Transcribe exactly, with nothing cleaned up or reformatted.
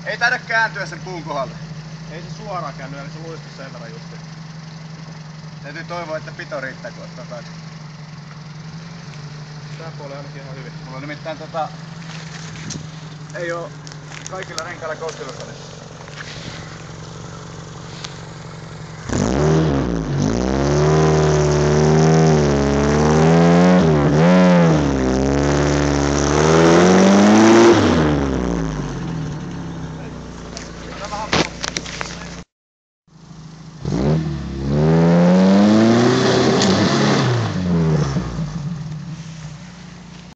Ei taida kääntyä sen puun kohdalle. Ei se suoraan käänny, eli se luistu sen verran justiin. Täytyy toivoa, että pito riittää, kun ottaa takaisin. Tää puoli on ainakin ihan hyvin. Mulla on nimittäin tota... Ei oo kaikilla renkailla koustelukone.